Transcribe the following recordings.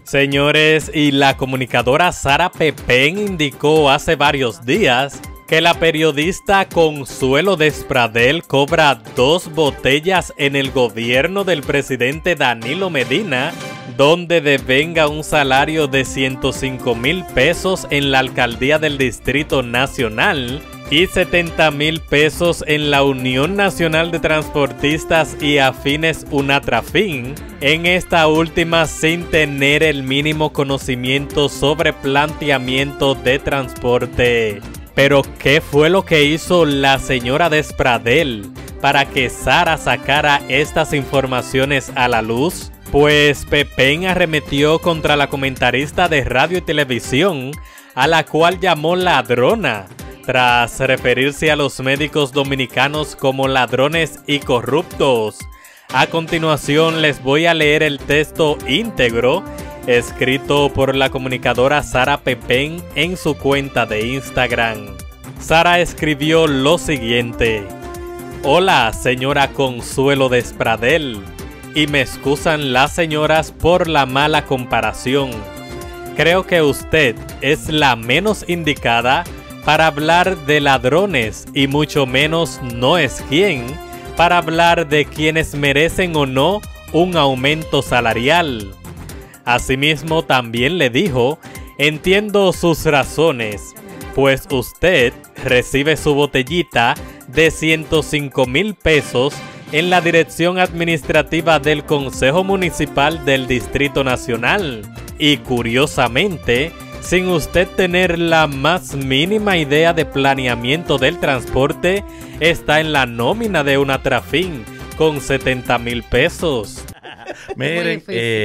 Señores, y la comunicadora Sara Pepén indicó hace varios días que la periodista Consuelo Despradel cobra 2 botellas en el gobierno del presidente Danilo Medina, donde devenga un salario de 105,000 pesos en la alcaldía del Distrito Nacional y 70,000 pesos en la Unión Nacional de Transportistas y Afines UNATRAFIN, en esta última sin tener el mínimo conocimiento sobre planteamiento de transporte. Pero ¿qué fue lo que hizo la señora Despradel para que Sara sacara estas informaciones a la luz? Pues Pepén arremetió contra la comentarista de radio y televisión, a la cual llamó ladrona, tras referirse a los médicos dominicanos como ladrones y corruptos. A continuación les voy a leer el texto íntegro, escrito por la comunicadora Sara Pepén en su cuenta de Instagram. Sara escribió lo siguiente: Hola, señora Consuelo Despradel, y me excusan las señoras por la mala comparación. Creo que usted es la menos indicada para hablar de ladrones y mucho menos no es quien para hablar de quienes merecen o no un aumento salarial. Asimismo también le dijo, entiendo sus razones, pues usted recibe su botellita de 105,000 pesos en la dirección administrativa del Consejo Municipal del Distrito Nacional y curiosamente, sin usted tener la más mínima idea de planeamiento del transporte, está en la nómina de UNATRAFIN con 70,000 pesos. Miren,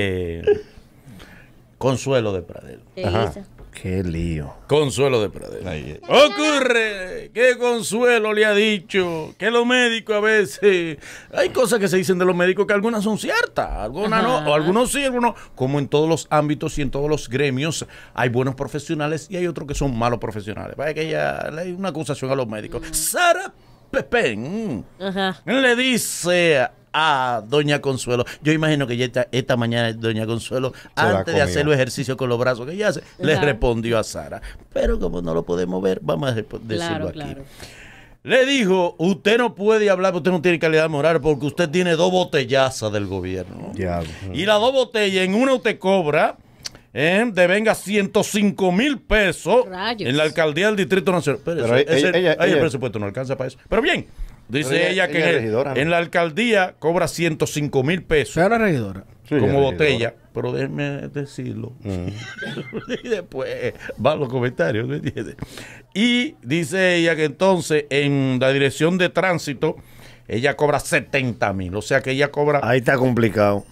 Consuelo Despradel. Qué lío. Consuelo Despradel. Ocurre que Consuelo le ha dicho que los médicos a veces, hay cosas que se dicen de los médicos que algunas son ciertas, algunas no, o algunos sí, algunos, como en todos los ámbitos y en todos los gremios, hay buenos profesionales y hay otros que son malos profesionales. Vaya que ella le hay una acusación a los médicos. Sara Pepén le dice a doña Consuelo, yo imagino que ya esta mañana doña Consuelo, antes de hacer los ejercicios con los brazos que ella hace, le respondió a Sara, pero como no lo podemos ver, vamos a decirlo aquí. Claro. Le dijo, usted no puede hablar, usted no tiene calidad moral porque usted tiene 2 botellazas del gobierno. Y las 2 botellas, en una usted cobra devenga 105,000 pesos. Rayos. En la alcaldía del Distrito Nacional. Pero ella, el presupuesto no alcanza para eso. Pero bien, dice ella que en la alcaldía cobra 105,000 pesos. ¿Sea la regidora? Sí, como botella. Pero déjeme decirlo. Y después van los comentarios, ¿me entiendes? Y dice ella que entonces en la dirección de tránsito ella cobra 70,000. O sea que ella cobra... Ahí está complicado.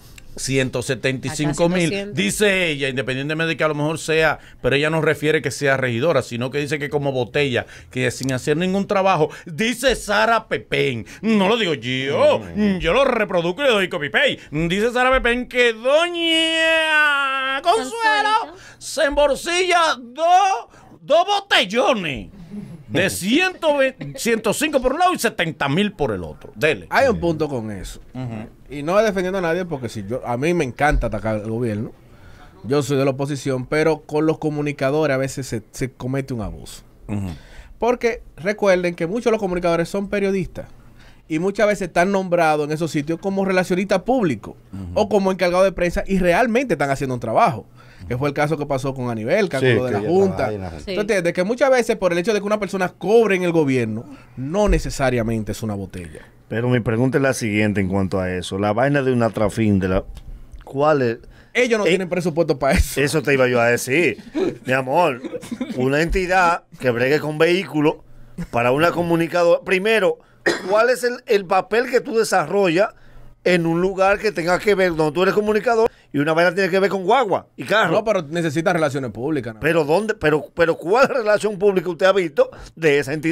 175,000, dice ella, independientemente de que a lo mejor sea, pero ella no refiere que sea regidora, sino que dice que como botella, que sin hacer ningún trabajo, dice Sara Pepén, no lo digo yo, yo lo reproduzco y le doy copy-paste, dice Sara Pepén que doña Consuelo se embolsilla 2 botellones. De 105 por un lado y 70,000 por el otro. Dele. Hay un punto con eso. Y no es defendiendo a nadie porque a mí me encanta atacar al gobierno. Yo soy de la oposición, pero con los comunicadores a veces se comete un abuso. Porque recuerden que muchos de los comunicadores son periodistas. Y muchas veces están nombrados en esos sitios como relacionistas públicos o como encargados de prensa y realmente están haciendo un trabajo. Que fue el caso que pasó con Anibel, cálculo de la Junta. ¿Tú entiendes? Que muchas veces por el hecho de que una persona cobre en el gobierno, no necesariamente es una botella. Pero mi pregunta es la siguiente en cuanto a eso. La vaina de UNATRAFIN, ¿cuál es? Ellos no tienen presupuesto para eso. Eso te iba yo a decir. Mi amor, una entidad que bregue con vehículos para una comunicadora. Primero, ¿cuál es el papel que tú desarrollas en un lugar que tenga que ver, donde tú eres comunicador y una vaina tiene que ver con guagua y carro? No, pero necesitas relaciones públicas, ¿no? Pero ¿dónde? Pero ¿cuál relación pública usted ha visto de esa entidad?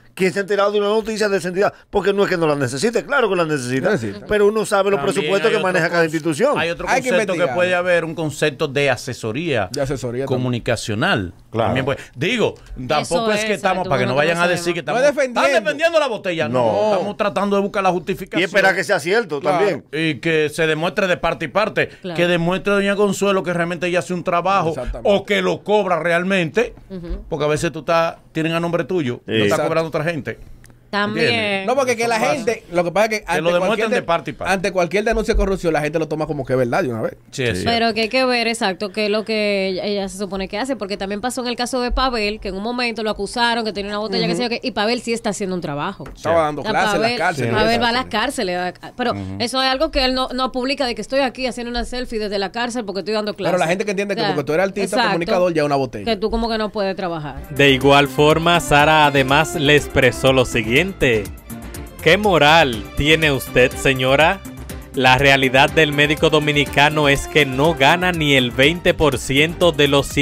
¿Quién se ha enterado de una noticia de esa entidad? Porque no es que no la necesite, claro que la necesita, pero uno sabe los También presupuestos hay que maneja cada institución. Hay otro Hay que concepto que investigar. puede haber, un concepto de asesoría, Claro. comunicacional. También digo, tampoco es que exacto, estamos, para que no uno vayan a sabe decir que No estamos es defendiendo. están defendiendo la botella. No, No. estamos tratando de buscar la justificación. Y espera que sea cierto también. Y que se demuestre de parte y parte. Claro. Que demuestre doña Consuelo que realmente ella hace un trabajo Exactamente. o que lo cobra realmente. Porque a veces tienen a nombre tuyo, Sí. lo está Exacto. cobrando otra gente. También. ¿Entiendes? No, porque que la Eso pasa. gente, lo que pasa es que lo demuestren de parte y parte. ante cualquier denuncia de corrupción, la gente lo toma como que es verdad de una vez. Sí, es cierto. Pero que hay que ver exacto qué es lo que ella se supone que hace, porque también pasó en el caso de Pavel, que en un momento lo acusaron, que tenía una botella, que sé yo qué, y Pavel sí está haciendo un trabajo. Estaba dando O sea, clases en Pavel, la cárcel. Pavel va a las cárceles, pero eso es algo que él no publica, de que estoy aquí haciendo una selfie desde la cárcel porque estoy dando clases. Pero la gente que entiende que O sea, porque tú eres artista, exacto, comunicador, ya es una botella. que tú como que no puedes trabajar. De igual forma, Sara además le expresó lo siguiente. ¿Qué moral tiene usted, señora? La realidad del médico dominicano es que no gana ni el 20% de los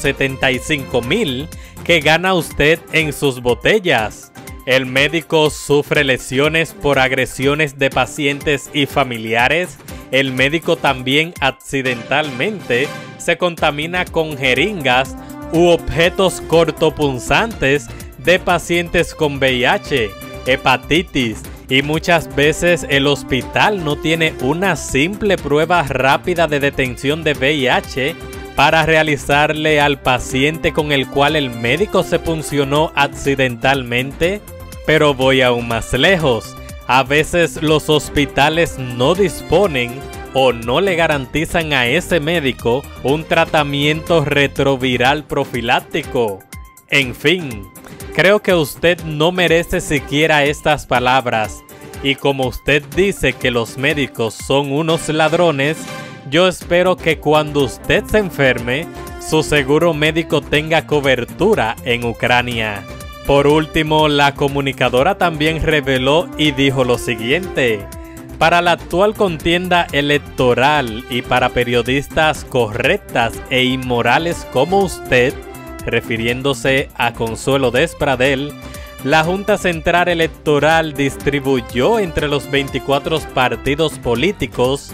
175,000 que gana usted en sus botellas. El médico sufre lesiones por agresiones de pacientes y familiares. El médico también accidentalmente se contamina con jeringas u objetos cortopunzantes de pacientes con VIH, hepatitis, y muchas veces el hospital no tiene una simple prueba rápida de detención de VIH para realizarle al paciente con el cual el médico se puncionó accidentalmente. Pero voy aún más lejos. A veces los hospitales no disponen o no le garantizan a ese médico un tratamiento retroviral profiláctico. En fin, creo que usted no merece siquiera estas palabras. Y como usted dice que los médicos son unos ladrones, yo espero que cuando usted se enferme, su seguro médico tenga cobertura en Ucrania. Por último, la comunicadora también reveló y dijo lo siguiente. Para la actual contienda electoral y para periodistas correctas e inmorales como usted, refiriéndose a Consuelo Despradel, la Junta Central Electoral distribuyó entre los 24 partidos políticos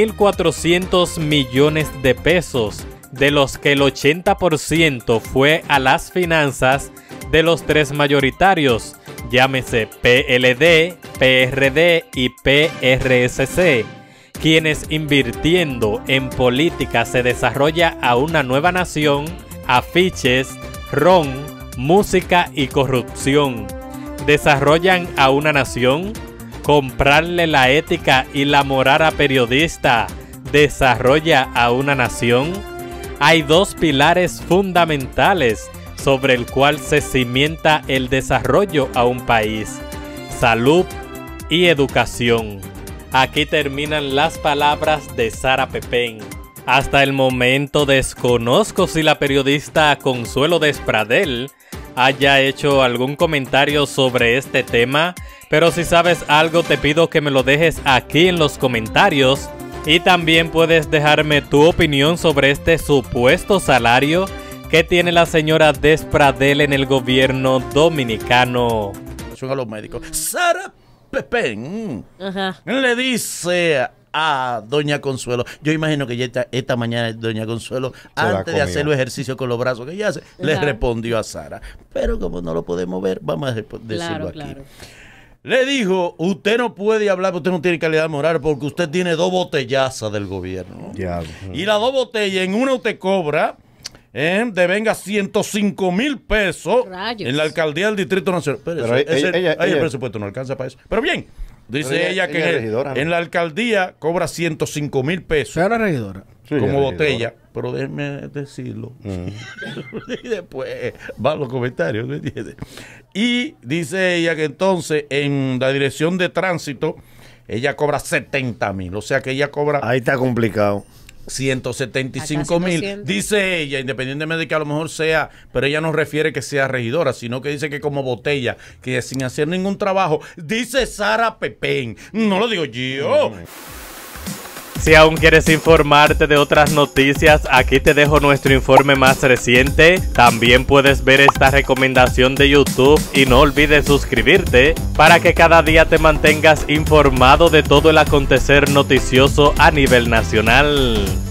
1.400 millones de pesos, de los que el 80% fue a las finanzas de los tres mayoritarios, llámese PLD, PRD y PRSC, quienes invirtiendo en política se desarrolla a una nueva nación, afiches, ron, música y corrupción. Desarrollan a una nación, comprarle la ética y la moral a periodista, desarrolla a una nación. Hay dos pilares fundamentales sobre el cual se cimienta el desarrollo a un país: salud y educación. Aquí terminan las palabras de Sara Pepén. Hasta el momento desconozco si la periodista Consuelo Despradel haya hecho algún comentario sobre este tema, pero si sabes algo te pido que me lo dejes aquí en los comentarios y también puedes dejarme tu opinión sobre este supuesto salario que tiene la señora Despradel en el gobierno dominicano. A los médicos. Sara Pepén Ajá. le dice a doña Consuelo, yo imagino que ya esta mañana doña Consuelo, antes de hacer los ejercicios con los brazos que ella hace, le respondió a Sara. Pero como no lo podemos ver, vamos a decirlo aquí. Claro. Le dijo, usted no puede hablar, usted no tiene calidad moral porque usted tiene 2 botellazas del gobierno. Diablo. Y las 2 botellas, en una usted cobra, devenga 105,000 pesos Rayos. en la alcaldía del Distrito Nacional. Pero el presupuesto no alcanza para eso. Pero bien, dice ella que es regidora, ¿no? en la alcaldía cobra 105,000 pesos Soy una regidora. Sí, como regidora. botella. Pero déjeme decirlo. Y después van los comentarios, ¿me entiendes? Y dice ella que entonces en la dirección de tránsito ella cobra 70,000. O sea que ella cobra Ahí está complicado. 175,000. 200. Dice ella, independientemente de que a lo mejor sea, pero ella no refiere que sea regidora, sino que dice que como botella, que sin hacer ningún trabajo. Dice Sara Pepén. No lo digo yo. Si aún quieres informarte de otras noticias, aquí te dejo nuestro informe más reciente. También puedes ver esta recomendación de YouTube y no olvides suscribirte para que cada día te mantengas informado de todo el acontecer noticioso a nivel nacional.